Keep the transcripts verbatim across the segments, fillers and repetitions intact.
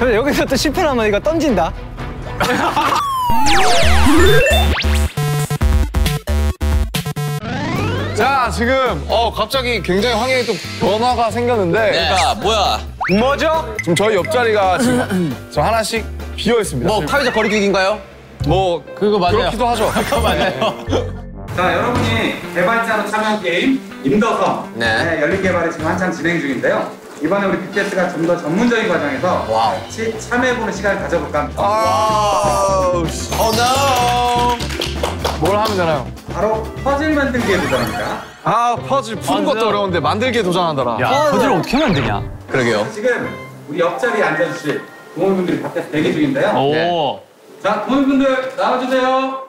근데 여기서 또 실패하면 이거 던진다. 자, 지금 어 갑자기 굉장히 환경이 또 변화가 생겼는데. 네. 그러니까 뭐야? 뭐죠? 지금 저희 옆자리가 지금 저 하나씩 비어 있습니다. 뭐 사회적 거리두기인가요? 뭐 그거 맞아요. 그렇기도 하죠. 그거 맞아요. 자, 여러분이 개발자로 참여한 게임 임더섬 네. 네, 열린 개발이 지금 한창 진행 중인데요. 이번에 우리 빅데스가 좀 더 전문적인 과정에서 와우. 같이 참여해보는 시간을 가져볼까 합니다. 아, 어, 노. 뭘 하면 되나요? 바로 퍼즐 만들기에 도전합니다. 아, 퍼즐 푸는 것도 어려운데 만들기에 도전한다라. 야, 퍼즐을 어떻게 만드냐? 그러게요. 지금 우리 옆자리에 앉아주실 동호인분들이 밖에서 대기 중인데요. 오. 네. 자, 동호인분들 나와주세요.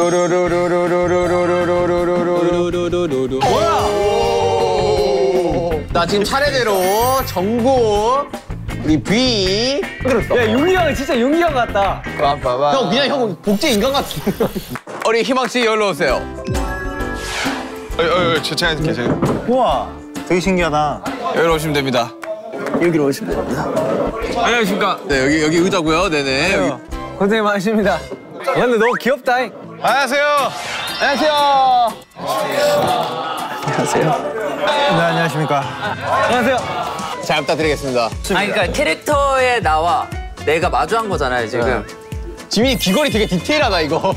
루루루루루루루루루루루루루루루. 나 지금 차례대로 정국, 우리 비. 야, 용이 형 진짜 용이 형 같다. 형 그냥 형 복제 인간 같은. 우리 희망 씨 여기로 오세요. 어이, 어이, 제 차에 계세요. 우와, 되게 신기하다. 여기로 오시면 됩니다. 여기로 오시면 됩니다. 안녕하십니까. 네, 여기 여기 의자고요. 네네. 여기. 고생 많으십니다. 야, 근데 너무 귀엽다. 안녕하세요. 안녕하세요. 안녕하세요. 네, 안녕하십니까. 안녕하세요. 잘 부탁드리겠습니다. 아니 그러니까 캐릭터에 나와 내가 마주한 거잖아요 지금. 지민이 귀걸이 되게 디테일하다 이거.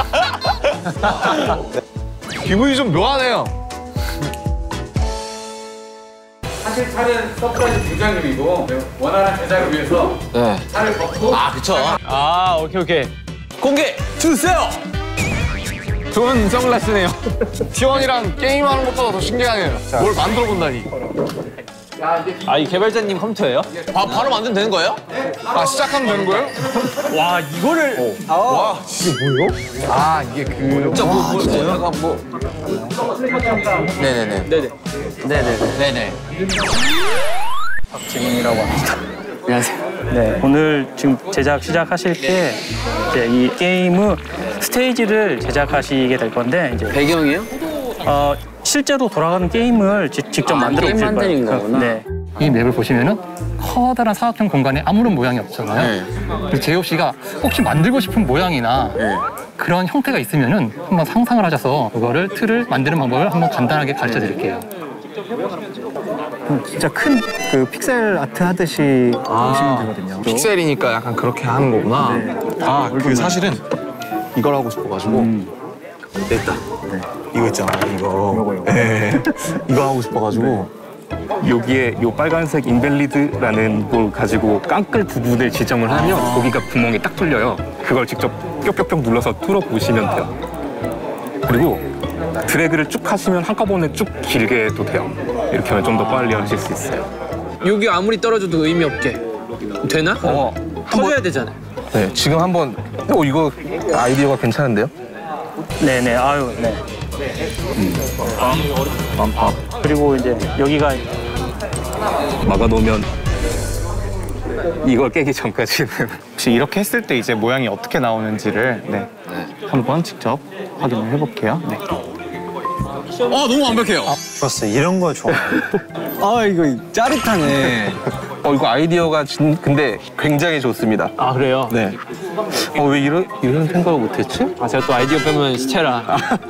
기분이 좀 묘하네요. 사실 차는 서프라이즈 등장금이고 원활한 제작을 위해서 네. 차를 벗고 아 그쵸. 아, 오케이, 오케이. 공개 주세요. 좋은 선글라스네요. 티원이랑 게임하는 것보다 더 신기하네요. 뭘 만들어 본다니. 아, 이 개발자님 컴퓨터예요? 바, 바로 만들면 되는 거예요? 아, 시작하면 되는 거예요? 와, 이거를. 와, 이게 뭐예요? 아, 이게 그. 진짜 뭐, 뭐, 뭐, 약간 뭐. 네네네. 네네. 네네. 네네. 박지민이라고 합니다. 안녕하세요. 네, 오늘 지금 제작 시작하실 때 이제 이 게임의 스테이지를 제작하시게 될 건데 이제 배경이요? 어, 실제로 돌아가는 게임을 지, 직접 아, 만들어 게임 보실 만드는 거예요. 거구나. 네. 이 맵을 보시면은 커다란 사각형 공간에 아무런 모양이 없잖아요. 네. 그래서 제이홉 씨가 혹시 만들고 싶은 모양이나 네. 그런 형태가 있으면은 한번 상상을 하셔서 그거를 틀을 만드는 방법을 한번 간단하게 가르쳐 드릴게요. 진짜 큰 그 픽셀 아트 하듯이 보시면 되거든요. 픽셀이니까 약간 그렇게 하는 거구나. 네. 아, 그 사실은 이걸 하고 싶어가지고. 됐다. 이거 있잖아, 이거. 이거요. 네. 이거 하고 싶어가지고. 여기에 요 빨간색 인벨리드라는 걸 가지고 깡끌 부분을 지정을 하면 거기가 구멍이 딱 뚫려요. 그걸 직접 뾱뾱뾱 눌러서 뚫어 보시면 돼요. 그리고 드래그를 쭉 하시면 한꺼번에 쭉 길게 해도 돼요. 이렇게 하면 좀 더 빨리 하실 수 있어요. 여기 아무리 떨어져도 의미 없게 되나? 어. 터져야 되잖아요. 네, 지금 한번. 어, 이거 아이디어가 괜찮은데요? 네네, 아유, 네. 맘밥. 그리고 이제 여기가 막아놓으면 이걸 깨기 전까지는 혹시 이렇게 했을 때 이제 모양이 어떻게 나오는지를 네, 한번 직접 확인을 해볼게요. 네. 어 너무 완벽해요. 좋았어요. 이런 거 좋아요. 아, 이거 짜릿하네. 어, 이거 아이디어가 진, 근데 굉장히 좋습니다. 아, 그래요? 네. 어, 왜 이런, 이런 생각을 못했지? 아, 제가 또 아이디어 빼면 시체라.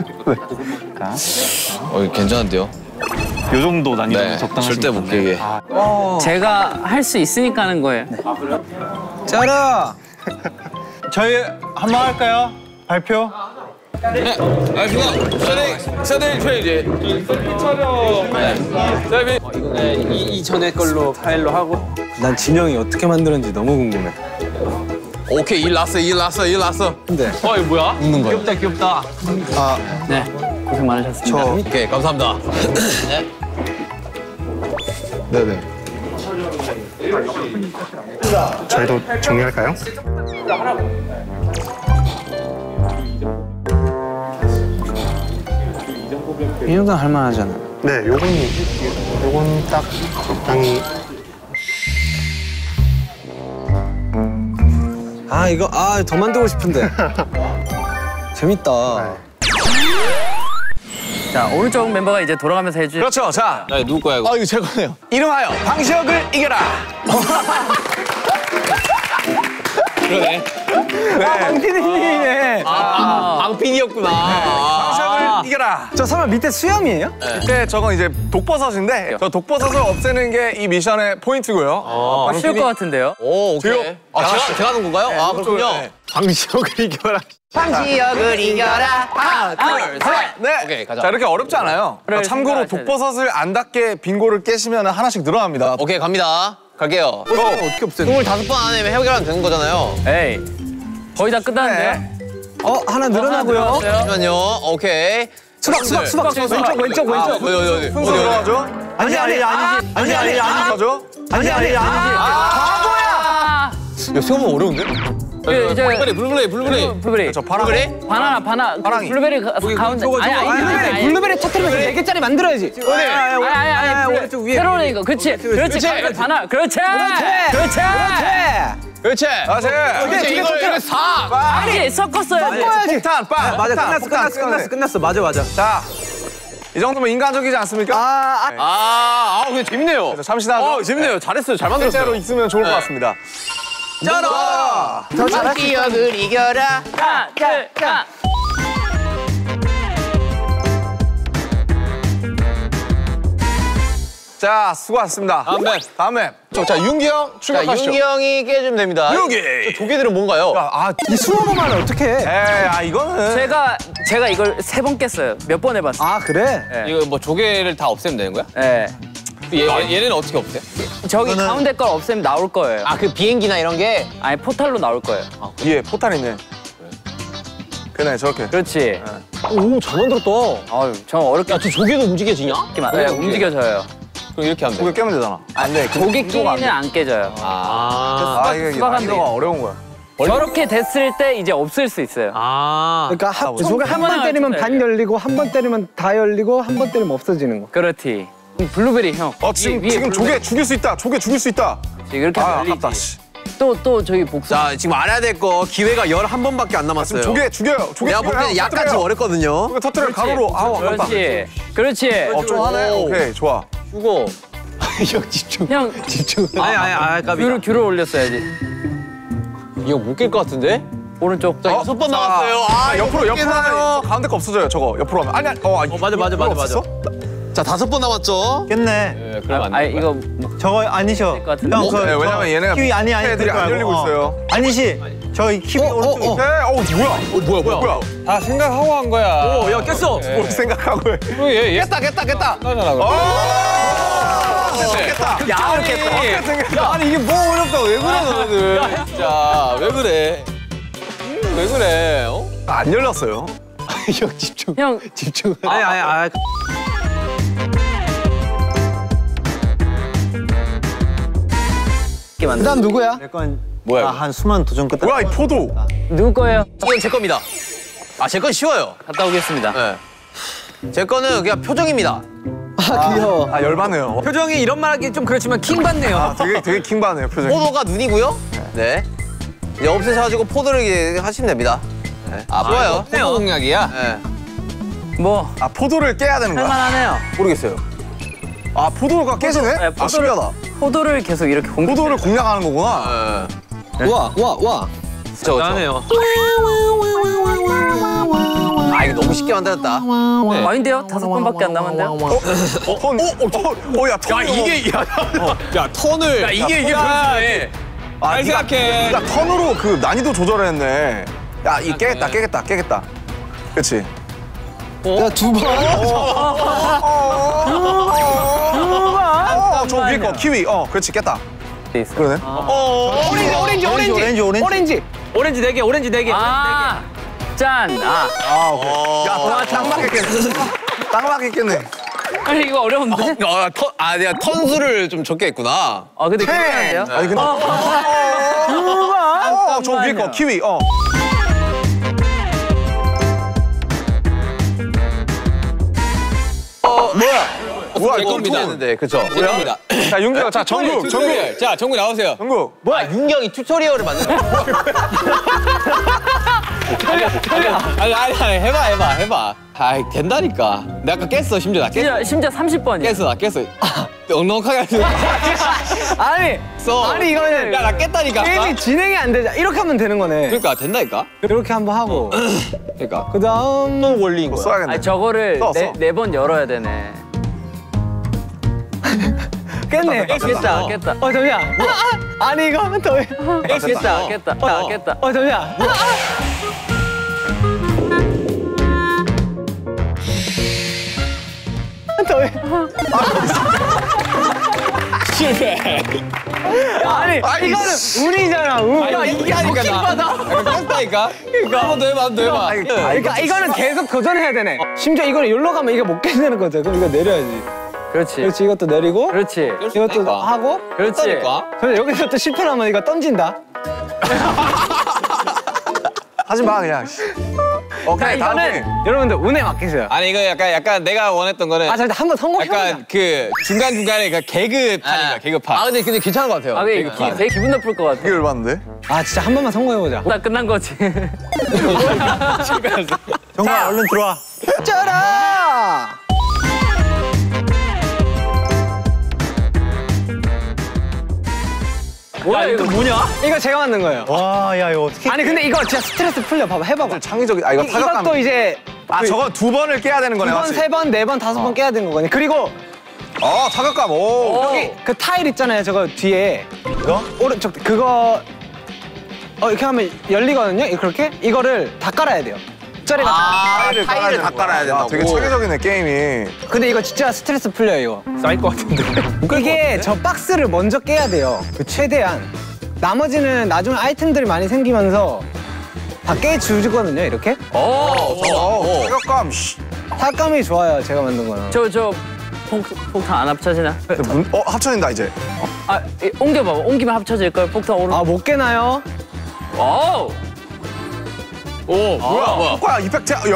어 괜찮은데요? 요 정도 난이도는 네. 적당하신 절대 못 깨게. 제가 할 수 있으니까 하는 거예요. 짜라! 저희 한번 할까요? 발표? 네. 알겠습니다. 세팅 세팅 페이지. 촬영. 네. 세팅. 네, 이, 이전에 걸로 파일로 하고. 난 진영이 어떻게 만드는지 너무 궁금해. 오케이 일 났어 일 났어 일 났어. 근데. 어 이거 뭐야? 웃는 거예요. 귀엽다, 귀엽다. 네 고생 많으셨습니다. 저. 오케이 감사합니다. 네. 네네. 저희도 정리할까요? 이 정도는 할만하잖아. 네, 요건 요건 딱 적당히. 아, 이거, 아, 더 만들고 싶은데. 재밌다. 자 오른쪽 멤버가 이제 돌아가면서 해줄. 그렇죠. 자. 네, 누구 거야 이거? 아 이거 제 거네요. 이름하여 방시혁을 이겨라. 그러네. 방피디님이네. 아, 방핀이었구나. 방석을 이겨라. 저 설마 밑에 수염이에요? 그때 저건 이제 독버섯인데 저 독버섯을 없애는 게 이 미션의 포인트고요. 어, 쉬울 것 같은데요. 오, 오케이. 뒤로. 아, 제가, 제가 하는 건가요? 아, 그렇군요. 네. 방지혁을 이겨라. 방지혁을 이겨라. 하나, 둘, 셋. 네. 오케이, 가자. 자, 이렇게 어렵지 않아요. 그래, 참고로 생각하셔야 독버섯을 안 닿게 빙고를 깨시면 하나씩 늘어납니다. 오케이, 갑니다. 갈게요. 어떻게 없애는 스물다섯 번 안에 해결하면 되는 거잖아요. 에이, 거의 다 끝났는데요? 네. 어, 하나 늘어나고요. 잠시만요. 오케이. 수박, 수박, 수박. 수박, 수박. 왼쪽, 왼쪽, 왼쪽. 어디, 어디, 어디. 순서 어디, 어디. 들어가죠? 아니, 아니, 아니지. 아니, 아니, 아니. 가죠? 아니, 아니, 아니지. 아, 야, 생각보다 어려운데? 그, 이제 블루베리, 블루베리, 블루베리. 블루베리. 저 파랑. 블루베리? 바나나, 바나. 그 파랑이. 블루베리 가, 가운데. 아니, 아니, 아니, 아니, 아니. 블루베리 터트리면서 네 개짜리 만들어야지. 아니, 아니, 아니, 아니. 오른쪽 위에. 새로운 이거. 그렇지. 그렇지. 그렇지. 바나. 그렇지. 그렇지. 그렇지. 다시. 그렇지, 이걸, 이걸 사. 아니, 섞었어야지. 폭탄, 빵. 맞아, 폭탄, 끝났어, 폭탄, 끝났어, 끝났어, 끝났어. 맞아, 맞아. 자, 이 정도면 인간적이지 않습니까? 아, 아, 아, 근데 재밌네요. 그래서 잠시나죠? 어, 재밌네요. 잘했어요. 잘 만들었어요. 실제로 있으면 좋을 것 네. 같습니다. 짜라! 방지혁을 이겨라. 하나, 둘, 셋. 자, 수고하셨습니다. 다음 맵. 다음 맵. 저, 자, 윤기 형 자, 출격하시죠. 윤기 형이 깨주면 됩니다. 윤기! 저 조개들은 뭔가요? 아, 이 스무 번만 어떻게 해? 에이, 아, 이거는. 제가 제가 이걸 세 번 깼어요. 몇 번 해봤어요. 아, 그래? 이거 뭐 조개를 다 없애면 되는 거야? 예. 얘, 얘, 얘는 어떻게 없애? 저기 가운데 걸 없애면 나올 거예요. 아, 그 비행기나 이런 게? 아니 포탈로 나올 거예요. 예, 포탄 있네. 그네, 저렇게. 그렇지. 오, 잘 만들었다. 아유, 저 어렵게 야, 저 조개도 움직여지냐? 네, 움직여져요. 그럼 이렇게 하면 조개 돼. 깨면 되잖아. 안 돼. 조개끼리는 안 깨져요. 아. 아, 이게 수박 한 난이도가 어려운 거야. 저렇게 됐을 때 이제 없앨 수 있어요. 아. 그러니까 한, 보자. 저게 한 번 하나 때리면 할 반 텐데. 열리고 한 번 때리면 다 열리고 한 번 때리면 없어지는 거. 그렇지. 블루베리 형. 어, 지금, 위에, 위에 지금 블루베리. 조개 죽일 수 있다. 조개 죽일 수 있다. 이렇게 아, 열리지. 아깝다, 씨. 또, 또 저기 복수. 자, 지금 알아야 될 거 기회가 열한 번밖에 안 남았어요. 조개 죽여요. 조개 내가 볼 때는 약간 좀 어렵거든요. 조개 터트려, 가로로. 아우, 아깝다. 그렇지. 그렇지. 어, 좀 하네? 오. 오케이, 좋아. 죽어. 형, 아니, 아니, 아니, 깝이다. 귤을, 귤을 올렸어야지. 이거 못 깰 것 같은데? 오른쪽. 자, 여섯 번 남았어요. 아, 자, 옆으로, 이거 옆으로 깨나요? 하면 가운데 거 없어져요, 저거. 옆으로 하면. 아니, 아니, 어, 아니. 어, 맞아, 맞아, 맞아, 맞아. 자, 다섯 번 남았죠? 깼네. 네, 그럼 안 아니, 돼. 이거 저거 아니셔. 것 같은데. 형, 어? 그, 네, 왜냐면 저 얘네가 키위 아니 아니 애들이 안 열리고 있어요. 아니시. 저희 키위 오른쪽. 네, 어, 뭐야? 어, 뭐야, 뭐야? 뭐야? 다 생각하고 한 거야. 오, 야, 깼어. 뭘 생각하고 해. 어, 얘, 얘. 깼다, 깼다, 깼다. 깼다. 야, 이렇게 깼다. 아니, 이게 뭐 어렵다고. 왜 그래, 너희들. 진짜, 왜 그래? 음, 왜 그래? 어? 안 열렸어요. 형, 집중. 형, 집중. 아니, 아니, 아니. 이렇게 만들. 그다음 누구야? 내건 뭐야, 이거? 한 수만 도전 끝. 뭐야, 이 포도. 누구 거예요? 이건 제 겁니다. 아, 제 건 쉬워요. 갔다 오겠습니다. 네. 제 거는 그냥 표정입니다. 아, 귀여워. 아, 열받네요. 표정이 이런 말 하기 좀 그렇지만 킹 받네요. 아, 되게, 되게 킹받네요, 표정이. 포도가 눈이고요. 네. 이제 없애셔가지고 포도를 이제 하시면 됩니다. 네. 아, 좋아요. 포도 공략이야? 네. 뭐, 아, 포도를 깨야 되는 거야? 할만하네요. 모르겠어요. 아, 포도가 깨지네? 네, 아, 포도를- 신기하다. 포도를 계속 이렇게 공격. 포도를 공략하는 거구나. 네. 와, 와, 와. 그쵸, 그쵸. 아, 이거 너무 쉽게 만들었다. 네. 아닌데요? 다섯 번밖에 안 남았는데요? 어, 턴, 어, 어, 턴. 어, 야, 턴. 야, 이게, 야, 야, 턴을. 야, 이게, 이게 변수네. 아, 잘 네가- 생각해. 네가 턴으로 그 난이도 조절했네. 야, 이 깨겠다, 깨겠다, 깨겠다. 그치? 야, 두 번. 어, 저 위에 거, 키위. 어, 그렇지, 깼다. 돼 있어요. 그러네. 오렌지, 오렌지, 오렌지. 오렌지 오렌지. 오렌지. 오렌지 네 개, 오렌지 네 개. 아, 짠. 아, 아, 오케이. 야, 와, 딱 맞겠겠네. 딱 맞겠겠네. 아니 이거 어려운데? 아, 턴, 아, 내가 턴수를 좀 적게 했구나. 아, 근데 괜찮은데요? 아니, 근데. 어, 저 위에 거, 키위. 어. 어, 뭐야? 뭐야, 제 이거 겁니다. 톤. 했는데, 그쵸? 제 겁니다. 자, 윤기가, 자, 정국, 정국. 자, 정국 나오세요. 정국. 뭐야, 윤경이 튜토리얼을 만드는 거야? 아니, 아니, 아니, 해봐, 해봐, 해봐. 아이 된다니까. 내가 아까 깼어 심지어 나 깼어. 심지어, 심지어 삼십 번이야. 깼어 나 깼어. 넉넉하게 하지. 아니 써. 아니 이거는 야나 깼다니까. 게임이 진행이 안 되자. 이렇게 하면 되는 거네. 그러니까 된다니까. 이렇게 한번 하고. 그러니까. 그 다음 또 원리인 거야. 써야겠네. 아니 저거를 써, 네 써. 네 번 열어야 되네. 깼네. 깼다 깼다. 어 잠시만. 아, 아, 아니 이거 한 번 더. 해. 깼다 깼다 아, 깼다. 어 잠시만. 한 번 더. 해. 실패. 아니 이거는 운이잖아. 운. 야 이게 하니까 나. 깼다니까. 그러니까 한 번 더 해봐 한 번 더 해봐. 그러니까 이거는 계속 도전해야 되네. 심지어 이거는 여기로 가면 이게 못 깨지는 거죠. 그럼 이거 내려야지. 그렇지. 그렇지 이것도 내리고. 그렇지. 이것도 하고. 그렇지. 했다니까. 근데 여기서 또 실패하면 이거 던진다. 하지 마 그냥. 오케이 그러니까 다음에. 이거는 여러분들 운에 맡기세요. 아니 이거 약간 약간 내가 원했던 거는 아 잠깐 한번 성공해보자. 약간 그 중간 중간에 그 개그판인 거야 개그판. 아 근데 근데 괜찮은 것 같아요. 아 근데 기, 되게 기분 나쁠 것 같아. 이게 얼마인데? 아 진짜 한 번만 성공해보자. 나 끝난 거지. 정말 얼른 들어와. 짜라! 뭐야 이거 뭐냐? 이거 제가 만든 거예요. 와, 야, 이거 어떻게. 아니 근데 이거 진짜 스트레스 풀려. 봐봐 해봐봐. 창의적이. 아 이거 이- 타격감. 이것도 이제 아 저거 두 번을 깨야 되는 거네. 두 번, 맞지? 세 번, 네 번, 다섯 번 깨야 되는 거거든요. 그리고 어 타격감. 오. 여기 그 타일 있잖아요. 저거 뒤에 이거? 오른쪽 그거 어 이렇게 하면 열리거든요. 그렇게 이거를 다 깔아야 돼요. 짜리가. 타일을, 타일을 다 깔아야 된다고. 되게 체계적이네 게임이. 근데 이거 진짜 스트레스 풀려요 이거. 쌓일 것 같은데. 이게 저 박스를 먼저 깨야 돼요. 그 최대한. 나머지는 나중에 아이템들이 많이 생기면서 다 깨주거든요 이렇게. 오. 어, 타격감. 씨. 타감이 좋아요 제가 만든 거는. 저저 폭탄 안 합쳐지나? 문, 어 합쳐진다 이제. 아 이, 옮겨봐봐. 옮기면 합쳐질 걸. 폭탄 오른. 아 못 깨나요? 오. 오 뭐야 뭐야. 효과 이펙트. 야.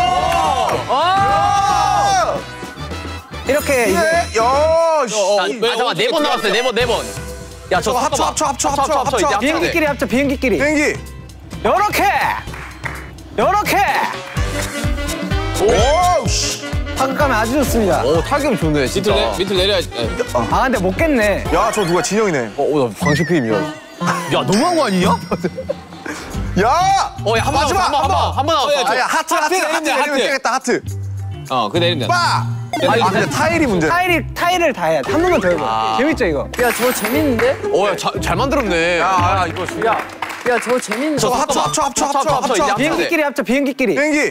아. 이렇게 이제 이게 야. 씨. 아 잠깐 네번 나왔어요 네 번 네 번. 야 저 저거 합쳐 합쳐 합쳐 합쳐 합쳐. 이제 합쳐. 비행기끼리 합쳐 비행기끼리. 비행기. 요렇게 요렇게 오. 씨. 타감이 아주 좋습니다. 오 타격 좋네 진짜. 밑으로, 내, 밑으로 내려야지. 네. 아 근데 못 깼네. 야 저 누가 진영이네. 어나 광시피임이야. 야 너무한 거 아니냐? 야. 어야 한 번 마지막, 한번 한 번. 한번 나왔어. 아야 하트 하트 하트 하트, 내리면 하트. 깨겠다 하트. 어 그 내리면 돼. 빠. 아 근데 타일이 문제. 타일이 타일을 다 해야 돼. 한 번만 더 해봐. 재밌죠 이거? 야 저거 재밌는데? 오야잘 만들었네. 야, 야 이거 야. 야 저거 재밌는데? 저거 합쳐 합쳐 합쳐 합쳐 합쳐, 합쳐, 이제 합쳐. 합쳐. 비행기끼리 합쳐 비행기끼리. 비행기.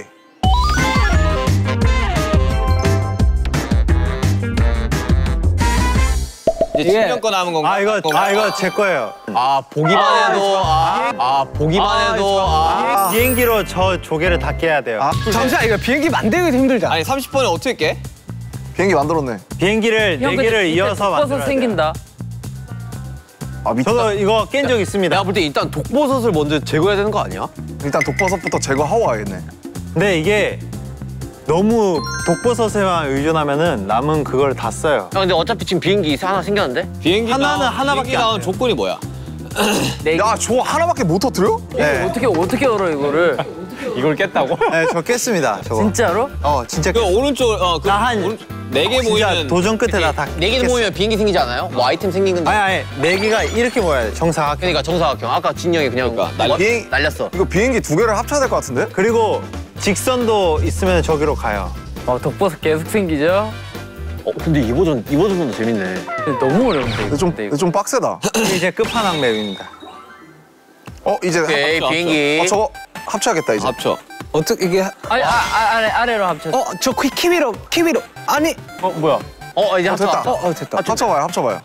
이제 칠 년 거 남은 건가? 아, 이거, 아, 이거 제 거예요. 아 보기만 해도 아, 아 보기만 해도 아. 비행기로 저 조개를 다 깨야 돼요. 아, 잠시만 이거 비행기 만들기도 힘들잖아. 아니 삼십 번에 어떻게 깨? 비행기 만들었네. 비행기를 네 개를 이어서 만들어야 돼요. 생긴다. 아 밑에 저도 이거 깬 적 있습니다. 내가 볼 때 일단 독버섯을 먼저 제거해야 되는 거 아니야? 일단 독버섯부터 제거하고 와야겠네. 근데 이게 너무 독버섯에만 의존하면은 남은 그걸 다 써요. 근데 어차피 지금 비행기 하나 생겼는데? 비행기 하나는 나온- 하나밖에 비행기 안 나온 돼요. 조건이 뭐야? 네. 야 저 하나밖에 못 터뜨려? 네. 어떻게 어떻게 열어 이거를? 이걸 깼다고? 네, 저 깼습니다. 저거. 진짜로? 어, 진짜 그 깼. 오른쪽 어그 나 한- 네개 진짜 모이면 도전 끝에 나 다. 네 개 모이면 비행기 생기지 않아요? 뭐 아이템 생긴 건데. 아니 아니 네 개가 이렇게 모여야 돼. 정사각. 그러니까 정사각형. 아까 진영이 그냥 그러니까 날려- 비행 날렸어. 이거 비행기 두 개를 합쳐야 될 것 같은데? 그리고 직선도 있으면 저기로 가요. 어 독버섯 계속 생기죠? 어 근데 이 버전 이 버전도 재밌네. 근데 너무 어려운데. 근데 좀, 근데 근데 좀 빡세다. 이게 이제 끝판왕 맵입니다. 어 이제 오케이 합쳐, 비행기. 어 저거 합쳐야겠다 이제. 합쳐. 어떻게 이게? 아니 아, 아, 아래 아래로 합쳐. 어 저 키위로 키위로 아니. 어 뭐야? 어 이제 어, 됐다. 합쳐. 어, 어 됐다. 합쳐봐요 합쳐봐요.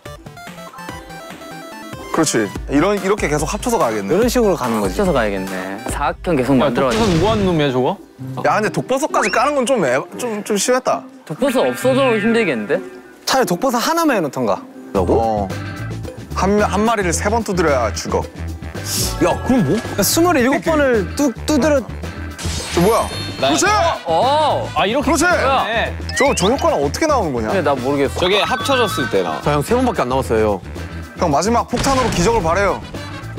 그렇지. 이런 이렇게 계속 합쳐서 가야겠네. 이런 식으로 가는 거지. 합쳐서 가야겠네. 사각형 계속 만들어. 뭐하는 놈이야 저거? 야 근데 독버섯까지 까는 건 좀 좀 좀 심했다. 독버섯 없어도 힘들겠는데? 차라리 독버섯 하나만 해놓던가. 어. 한, 한 마리를 세 번 두드려야 죽어. 야 그럼 뭐? 스물일곱 번을 뚜 두드려. 저 뭐야? 그렇지! 어. 아 이렇게 그렇지! 뭐야? 저, 저 효과는 어떻게 나오는 거냐? 근데 나 모르겠어. 저게 합쳐졌을 때 나. 저 형 세 번밖에 안 남았어요. 형 마지막 폭탄으로 기적을 바래요.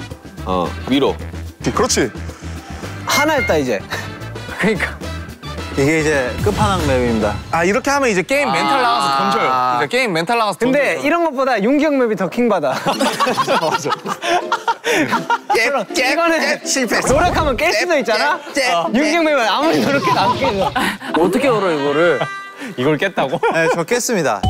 어 위로. 그렇지. 하나 했다 이제. 그러니까 이게 이제 끝판왕 맵입니다. 아 이렇게 하면 이제 게임 멘탈 나가서 던져요. 이제 게임 멘탈 나가서 던져요. 근데 이런 것보다 윤기 형 맵이 더 킹받아. 맞아. 깨, 깨, 이거는 깨, 실패. 노력하면 깰 수도 있잖아. 윤기 형 맵은 아무리 노력해도 안 깨져. 어떻게 얼어 이거를? 이걸 깼다고? 네, 저 깼습니다.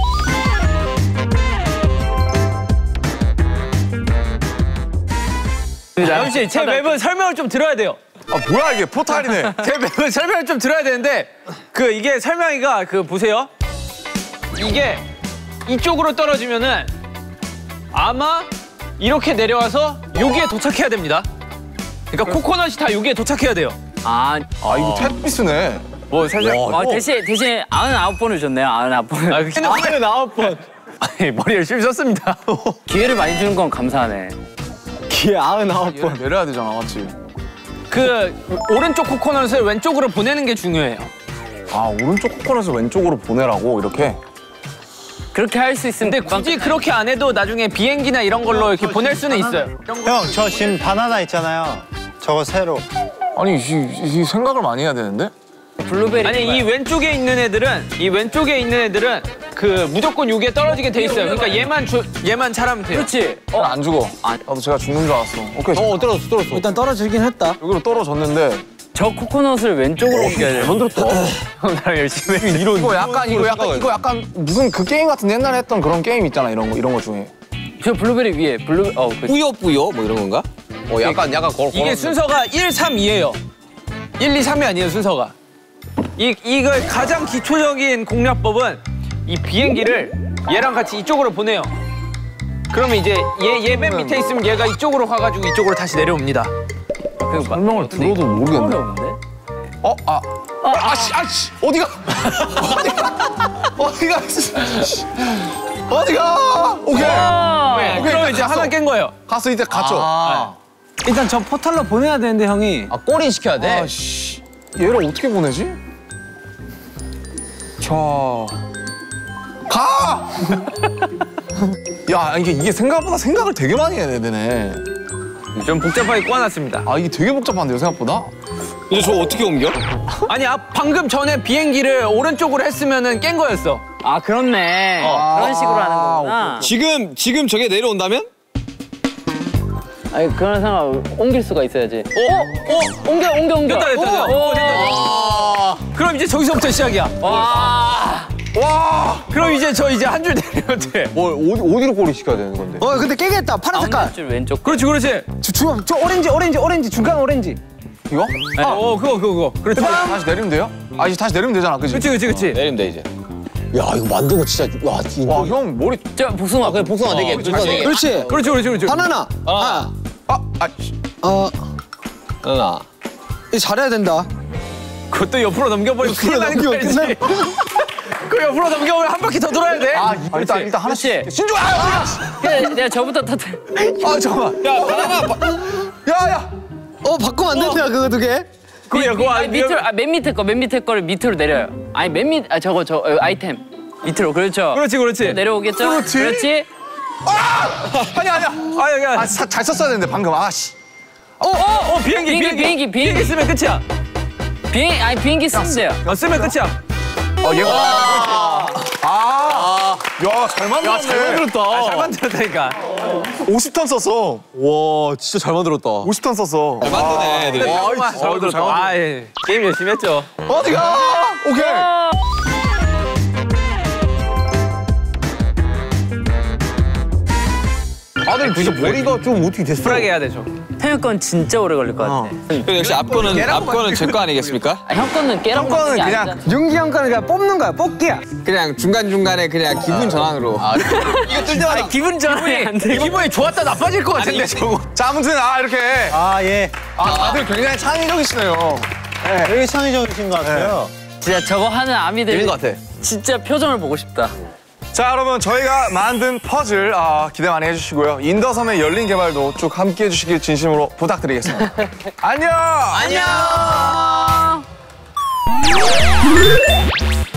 잠시 제 맵은 설명을 좀 들어야 돼요. 아 뭐야 이게 포탈이네. 제 맵은 설명을 좀 들어야 되는데 그 이게 설명이가 그 보세요. 이게 이쪽으로 떨어지면은 아마 이렇게 내려와서 여기에 도착해야 됩니다. 그러니까 코코넛이 다 여기에 도착해야 돼요. 아, 아 이거 테트리스네. 뭐 살짝 아 대신 대신 아흔아홉 번을 줬네요. 아흔아홉 번. 아, 아흔 아홉 번. 아니 머리 열심히 썼습니다. 기회를 많이 주는 건 감사하네. 기회 아흔아홉 번. 내려야 되잖아, 맞지? 그 오른쪽 코코넛을 왼쪽으로 보내는 게 중요해요. 아 오른쪽 코코넛을 왼쪽으로 보내라고 이렇게. 그렇게 할 수 있으면 근데 굳이 그렇게 안 해도 나중에 비행기나 이런 걸로 이렇게 보낼 수는 있어요. 형, 저 지금 바나나 있잖아요. 저거 새로. 아니 이, 이 생각을 많이 해야 되는데? 블루베리. 아니 이 왼쪽에 있는 애들은 이 왼쪽에 있는 애들은 그 무조건 여기에 떨어지게 돼 있어요. 그러니까 얘만 주, 얘만 잘하면 돼요. 그렇지. 어, 안 죽어. 나도 제가 죽는 줄 알았어. 오케이. 어, 떨어졌어, 떨어졌어. 일단 떨어지긴 했다. 여기로 떨어졌는데. 저 코코넛을 왼쪽으로 옮겨야 돼요. 건드렸다. 형 나랑 열심히 해. 이런 이거 약간 이거 약간 이거 약간 무슨 그 게임 같은 옛날에 했던 그런 게임 있잖아 이런 거 이런 거 중에. 저 블루베리 위에 블루 어 그. 뿌요뿌요 뭐 이런 건가? 어 약간 약간 걸. 이게 순서가 일, 삼, 이예요. 일, 이, 삼이 아니에요 순서가. 이 이걸 가장 기초적인 공략법은 이 비행기를 얘랑 같이 이쪽으로 보내요. 그러면 이제 얘 얘 맨 밑에 있으면 얘가 이쪽으로 가가지고 이쪽으로 다시 내려옵니다. 그 설명을 들어도 모르겠네. 어려운데? 어, 아, 아, 아씨, 아씨, 어디가? 어디가? 어디가? 어디가? 오케이. 네, 오케이, 그럼 이제 갔어. 하나 깬 거예요. 갔어, 이제 갔죠. 아. 일단 저 포탈로 보내야 되는데, 형이. 아 꼬린 시켜야 돼. 아씨, 얘를 어떻게 보내지? 자, 가! 야, 이게 이게 생각보다 생각을 되게 많이 해야 되네. 좀 복잡하게 꼬아놨습니다. 아, 이게 되게 복잡한데요, 생각보다? 근데 저 어떻게 옮겨? 아니 아, 방금 전에 비행기를 오른쪽으로 했으면은 깬 거였어. 아 그렇네. 그런 식으로 하는 거구나. 지금 지금 저게 내려온다면? 아니 그런 상황 옮길 수가 있어야지. 어? 어? 옮겨 옮겨 옮겨. 됐다 됐다 됐다. 오, 어, 됐다. 그럼 이제 저기서부터 시작이야. 와. 와! 그럼 이제 저 이제 한 줄 내려도 돼. 뭘 어디 어디로 꼬리 시켜야 되는 건데? 어, 근데 깨겠다. 파란 색깔. 줄 왼쪽. 그렇지 그렇지. 저, 주, 저 오렌지, 오렌지, 오렌지. 중간 오렌지. 이거? 어, 어 그거 그거 그거. 그렇지. 다시 내리면 돼요? 아, 이제 다시 내리면 되잖아, 그지? 그렇지 그렇지 그렇지. 내리면 돼 이제. 야 이거 만든 거 진짜 와 진짜. 와, 형 머리. 저 복숭아. 그냥 복숭아 네 개. 복숭아 네 개. 그렇지. 그렇지 그렇지 그렇지. 바나나. 아, 아, 아, 씨. 어, 하나. 이거 잘해야 된다. 그것도 옆으로 넘겨버리면 큰일 나는 거 알지? 그 옆으로 넘겨버리면 한 바퀴 더 돌아야 돼. 아, 일단 일단 하나씩. 신주, 아, 그래, 내가 저부터 터뜨려. 아, 잠깐만. 야, 바나나. 야, 야. 어, 바꾸면 안 된다, 그거 두 개. 그거 그거 아니, 밑으로 아, 맨 밑에 거, 맨 밑에 거를 밑으로 내려요. 아니 맨 밑, 아 저거 저 어, 아이템 밑으로 그렇죠. 그렇지 그렇지. 내려오겠죠. 그렇지. 그렇지. 아니야, 아니야. 아 여기. 아, 사, 잘 썼어야 되는데 방금. 아, 씨. 어, 어, 어, 비행기, 비행기, 비행기, 비행기. 쓰면 끝이야. 비행, 아니 비행기 쓰면 돼요. 어, 쓰면 끝이야. 어, 얘가. 아. 야, 잘 만들었네. 야, 잘 만들었다. 아, 잘 만들었다니까. 오십 턴 썼어. 와 진짜 잘 만들었다. 오십 턴 썼어. 잘 만드네 애들이. 와, 아, 이- 잘 어, 이거 잘 만들었다. 만들었다. 아, 예. 게임 열심히 했죠. 어디가? 오케이. 아들 진짜 머리가 좀 어떻게 됐어? 쿨하게 해야 되죠. 태형 건 진짜 오래 걸릴 것 같아. 그럼 역시 앞거는 앞거는 제 거 아니겠습니까? 아, 형 거는 깨라고 형 거는 만든 게 그냥 아니잖아. 윤기 형 거는 그냥 뽑는 거야, 뽑기야. 그냥 중간 중간에 그냥 기분 전환으로. 이거 뜰 때마다 기분 전환이 안 돼. 기분이 좋았다 나빠질 것 같은데 저거. 자, 아무튼 아 이렇게. 아, 예. 아, 다들 굉장히 창의적이시네요. 되게 창의적이신 것 같아요. 진짜 저거 하는 아미들 재밌는 것 같아. 진짜 표정을 보고 싶다. 자, 여러분 저희가 만든 퍼즐 아, 기대 많이 해주시고요. 인더섬의 열린 개발도 쭉 함께 해주시길 진심으로 부탁드리겠습니다. 안녕. 안녕.